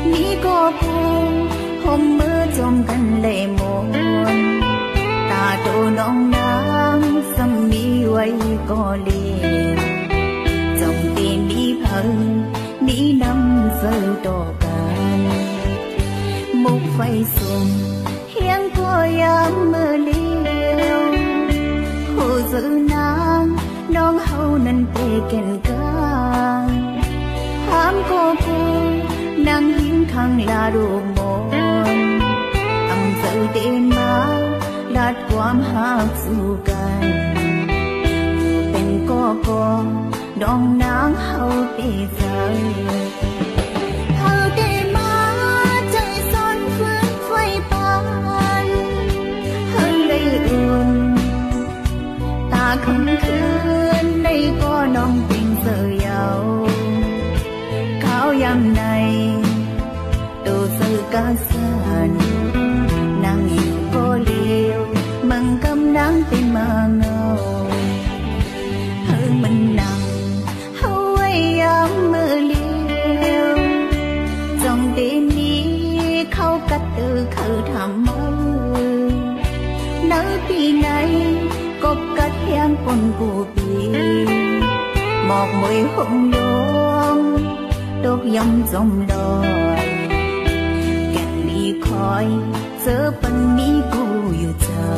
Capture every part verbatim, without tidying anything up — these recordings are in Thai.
mi có buồn hôm mưa trong căn lệ muôn ta đồ nong nắng xăm mi quay có liền trong tim mi phận mi năm giờ đỏ can một phai xuân hiang có yam mưa liêu hồ dữ nắng nong hậu nên tê kèn ca hám có buồn nàng hiếm khăng là đồ môn âm tự tên má đạtความหักสู่กันเป็นก็ก็ดองนางเฮาเตใจเฮาเตมาใจซ้อนฟื้นไฟปานเฮาได้อุ่นตาคำคืนได้ก็น้องเป็นเสือยาวข้าวยามในตูสื่อกาสันนางอยู่ก็เลี้ยวมังกำนังเป็นมาเงาเฮามันนังเฮาไว้ยามมือเลี้ยวจงเดนี้เข้ากัดตือคือทำมือเนื้อปีไหนกบกัดยางปนกูปีหมอกมวยหงดวงตกยำจมลอยแก่นลีคอยเจอปันนี้กูอยู่เธอ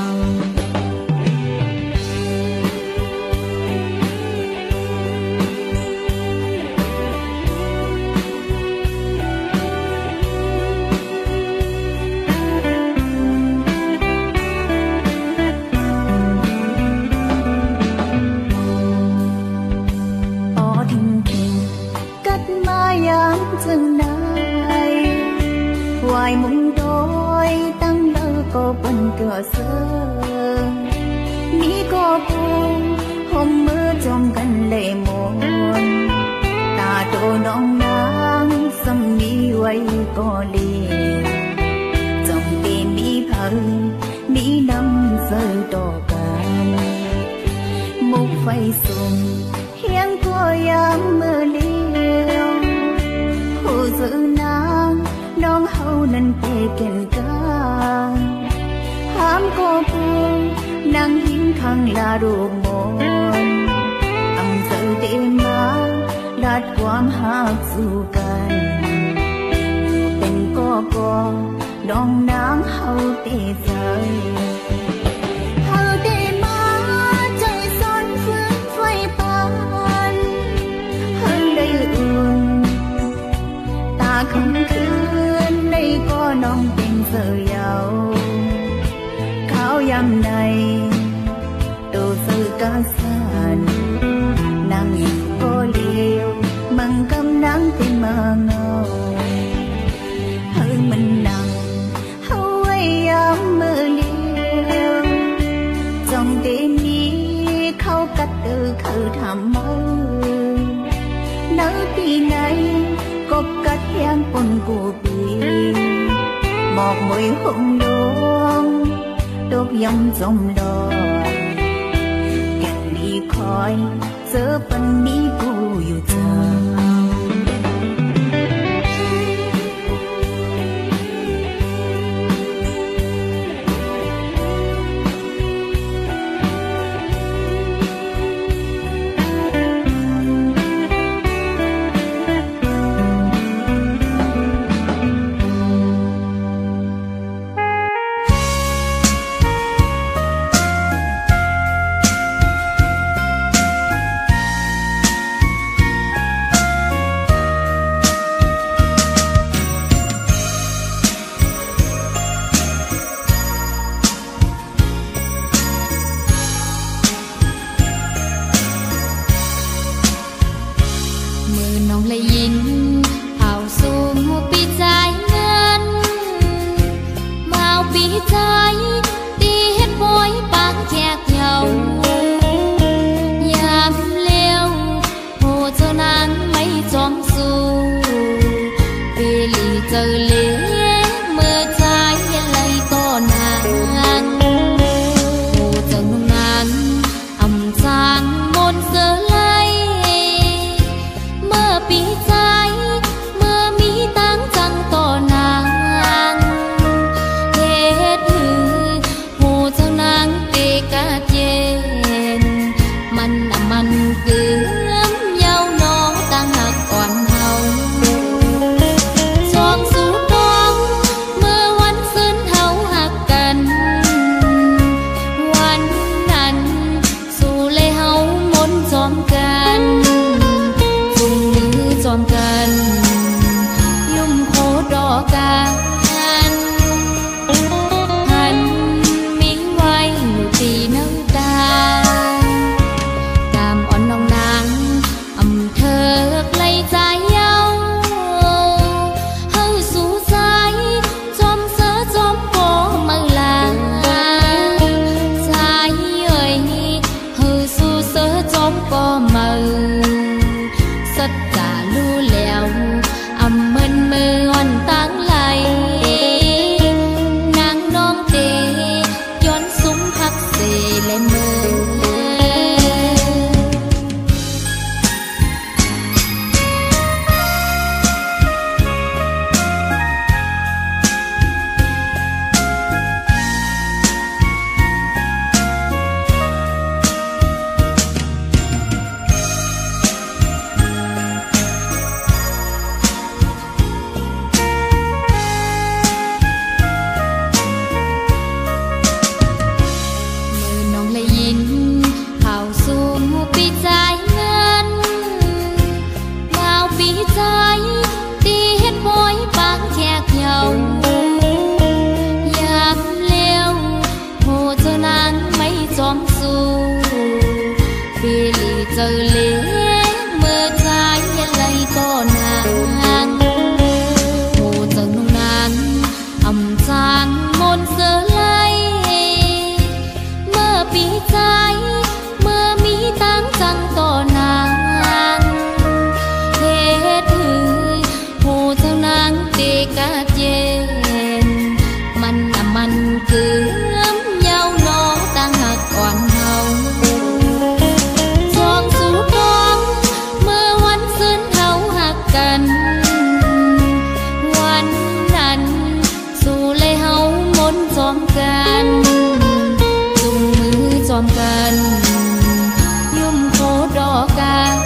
chừng này hoài mong đôi tăng lơ cô bần cửa sơ mi có buồn hôm mưa trong căn lệ muôn ta đồ nong nắng xăm mi quay có liền trong tim mi phận mi năm giờ đỏ can một phai xuân hiang có yam mưa liêu hồ dữ nắngน้องเฮานั้นเตเก่นกาหามก็buồnนางหิ้งข้างลารูมนอำเจอเตมาดัดความหักสู่กันเป็นก็ก็ดองนางเฮาเตใจเฮาเตมาใจซ้อนฟื้นไฟปานเฮาได้อุ่นตาคำคืนได้ก็น้องเป็นเสือยาวข้าวยามในตูสื่อกาสันนางอยู่ก็เลี้ยวมังกำนังเป็นมาเงาเฮามันนังเฮาไว้ยามมือเลี้ยวจงเดนี้เข้ากัดตือคือทำมือเนื้อปีไหนกบกัดยางปนกูปีหมอกมวยหงดวงตกยำจมลอยแก่นลีคอยเจอปันนี้กูอยู่เธอปีใจเมื่อมีตั้งใจกันหันมีไว้อยู่ตีน้ำตาตามอ่อนน้องนางอำเธอไกลใจเย้าเฮาสู่สายจอมเสือจอมโกมาลาใจเอ่ยเฮาสู่เสือจอมโกมาสัจจารู้แล้วอำมันมืออ่อนตั้งไหลนางน้องเตย้อนซุ้มพักเสและมือเจอเลี้ยเมื่อใจไหลต่อนางโอ้เจอนุ่งนางอำจานมนเสือไหลเมื่อปีใจเมื่อมีตั้งจังต่อนางเหตุหือโอ้เจ้านางเตกาเย็นมันน่ะมันเกือบเย้าน้อตั้งหักอ่อนเฮาวันนั้นสู่เลยเฮามนจอมกันจุงมือจอมกันยุ่มโคดอกกัน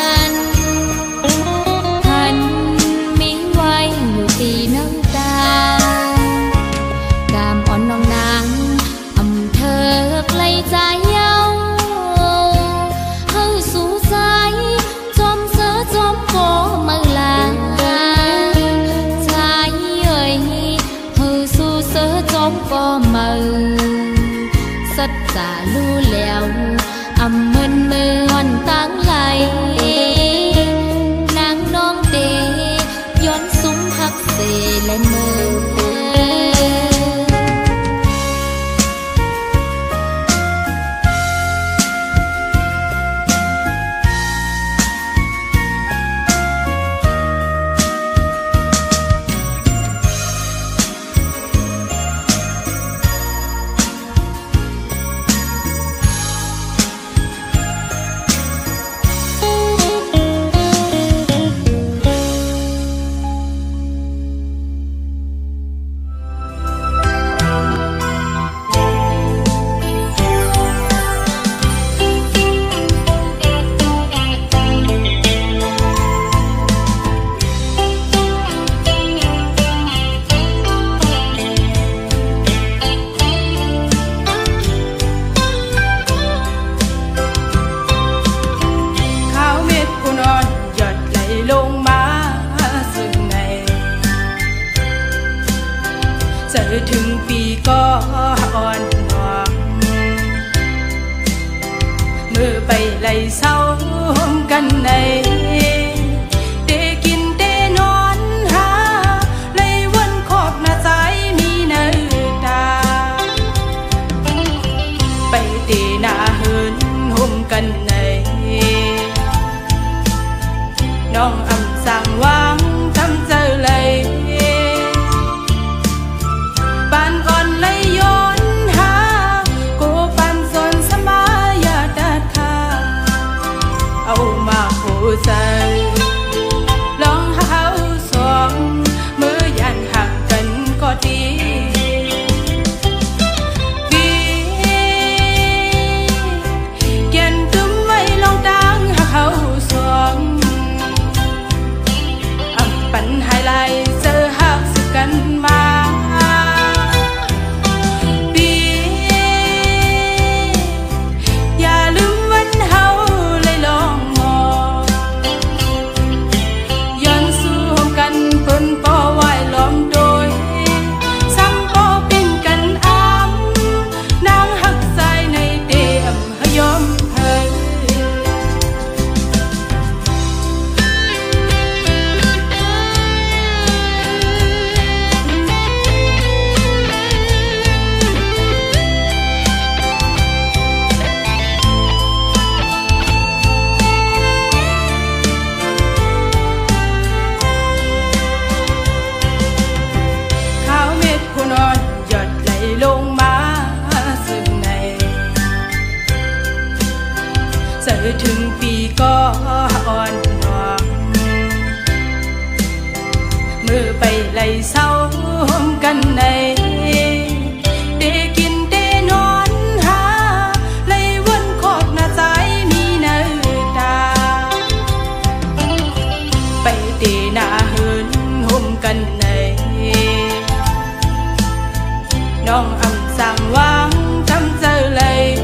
หันมีไว้อยู่ตีน้ำตากามอ่อนน้องนางอำเธอไกลใจเย้าเฮาสู่สายจอมเสือจอมโกมาลาจอมก็มือสัจจารู้แล้วอำมันมืออ่อนตั้งไหลนางน้องเตย้อนซุ้มพักเสและมือถึงปีก็อ่อนหวงมือไปไล่เศร้ากันในเตกินเตนอนหาไล่วนขอบหน้าใจมีเนื้อตาไปเตหน้าเหินห่มกันในน้องอำสั่งวางทำเจอเลยใจ bay lầy sau hôm căn này đểกินđể nón ha lấy vốn khót na trái mi nơi ta bay để na hơn hôm căn này nong âm sang vang trăm giờ lầy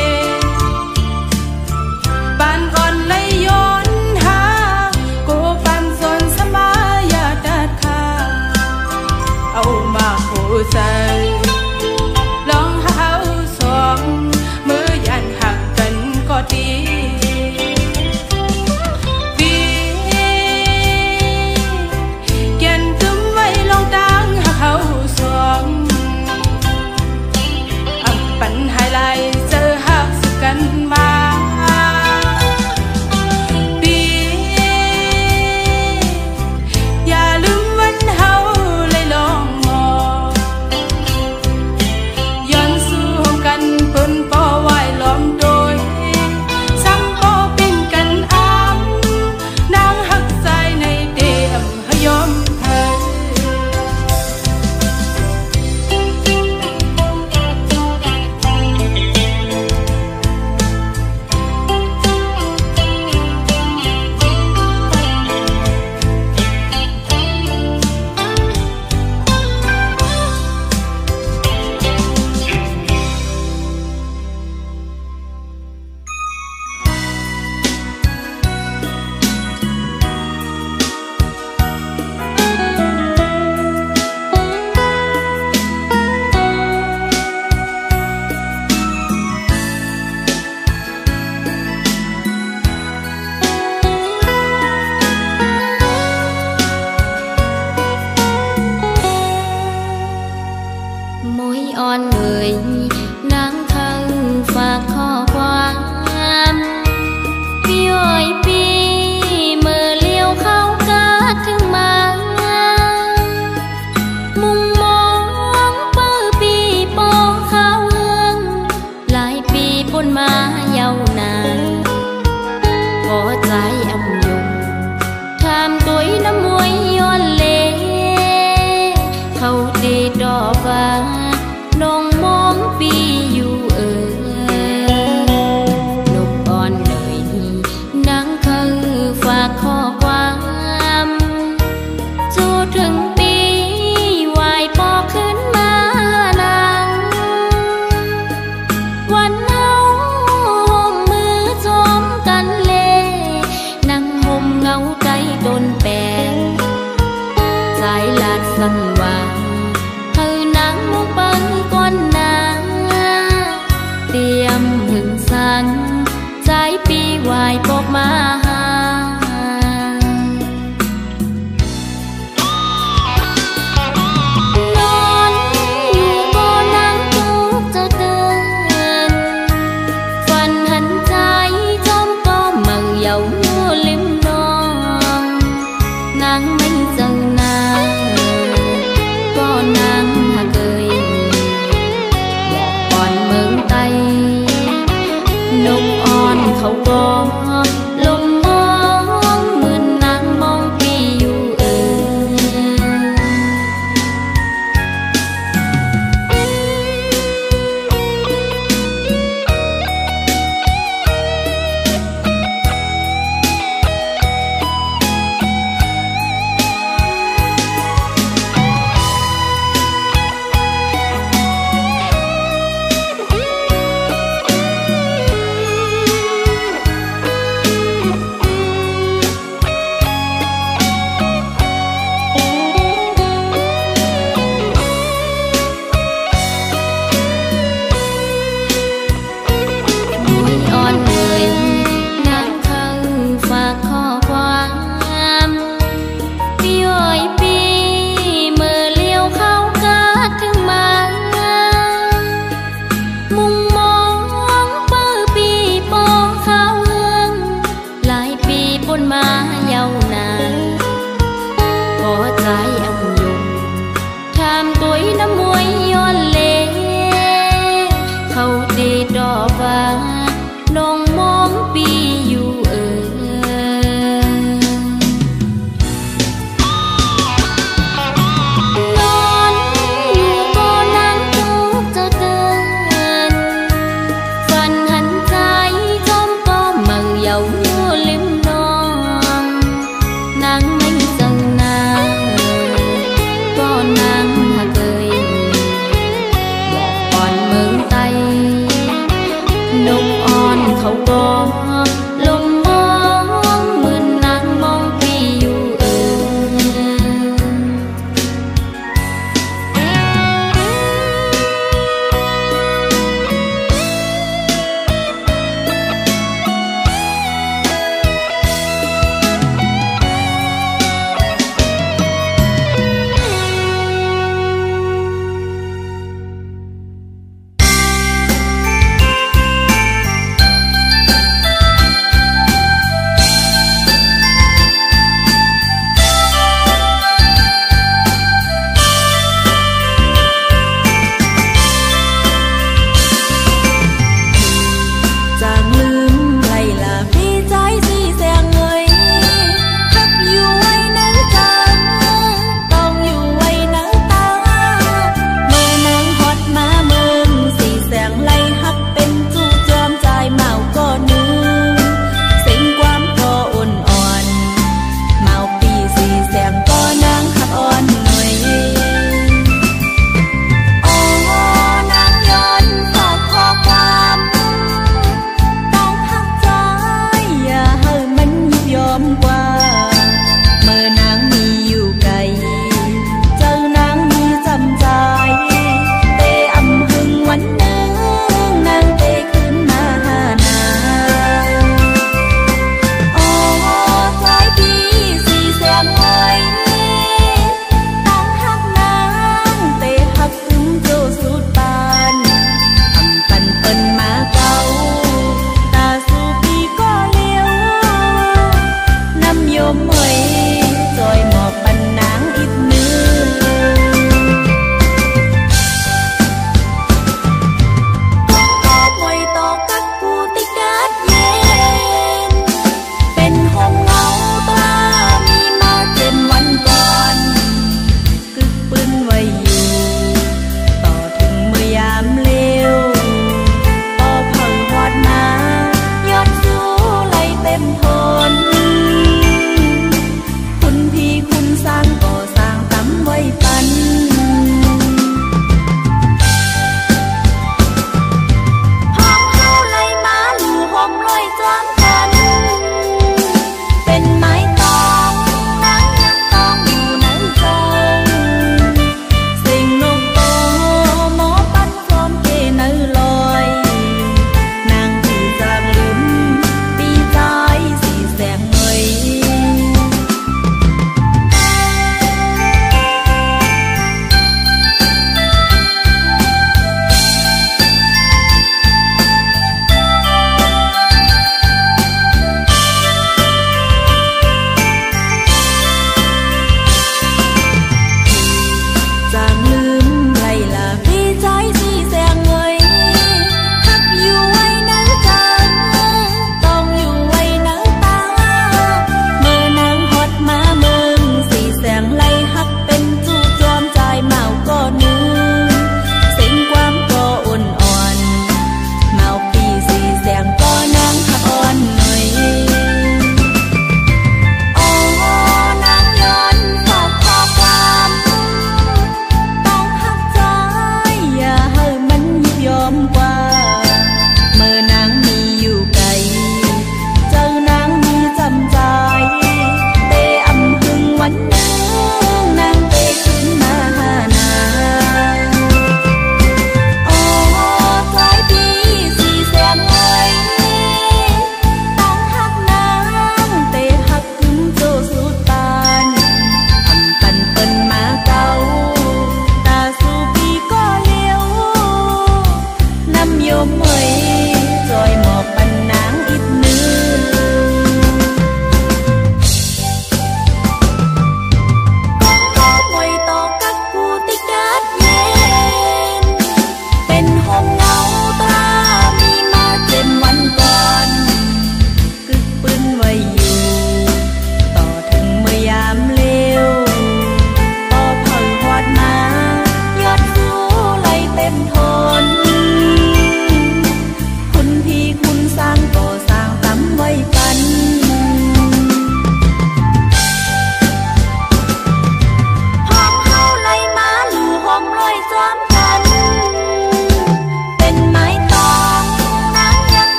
ban on lấy yon ha cô ban son sama ya ta kha au ma hồ say long hao song mưa dàn hàng cần có đi vì kiên túm vây long tang hao song âm bắn hai lai sơ hao sự cần ma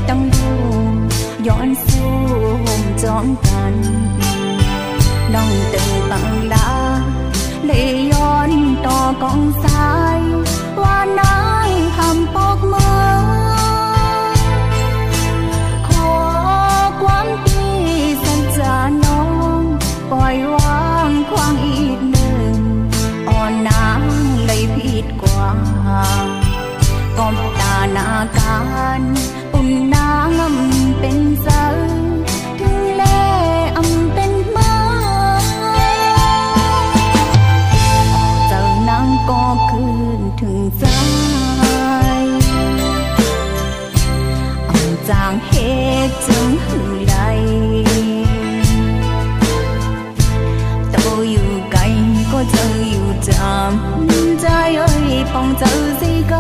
ตั้งดูย้อนสู้ห่มจอมกันน้องตึงปังลาเลยย้อนต่อกองสายว่านางทำปอกมือขอความดีสัญญาน้องปล่อยวางควางอีกหนึ่งอ่อนนางเลยผิดกว่าก้มตาหน้าการปุ่นนางอำเป็นเสือถึงเล่อำเป็นมาเจ้านางก็คืนถึงใจอ่อนจางเหตุจึงหือไหลโตอยู่ไกลก็เจออยู่จำใจเอ้ยปองเจอสิก็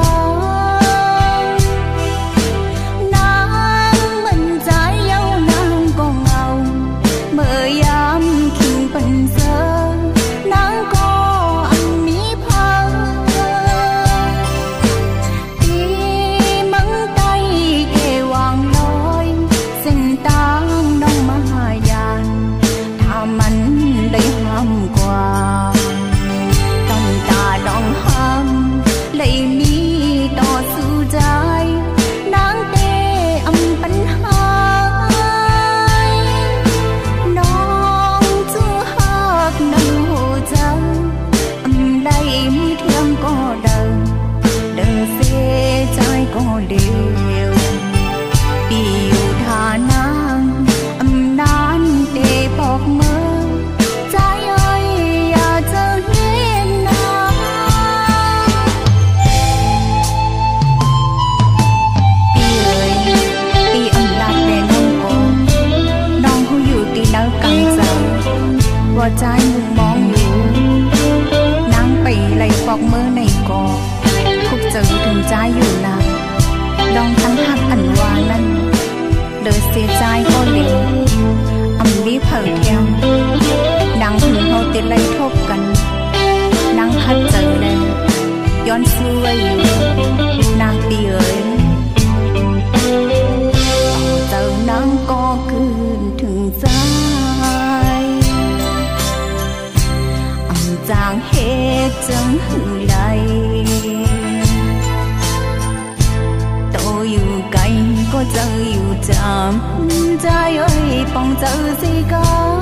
ใจมุมมองอยู่นางไปไล่ปอกมือในกอคุกเจอถึงใจอยู่นานลองทั้งหักอันวานั้นเดือดเสียใจก็เลี้ยงอำบีเผยเทียงนางถึงเขาติดไล่ทบกันนางคัดเจอเลยย้อนสู้ไว้อยู่นางตีเอ๋ยเจอนางก็คืนถึงใจจางเหตุจึงหือไหลโตอยู่ไกลก็เจออยู่จำใจเอ้ยปองเจอสิก็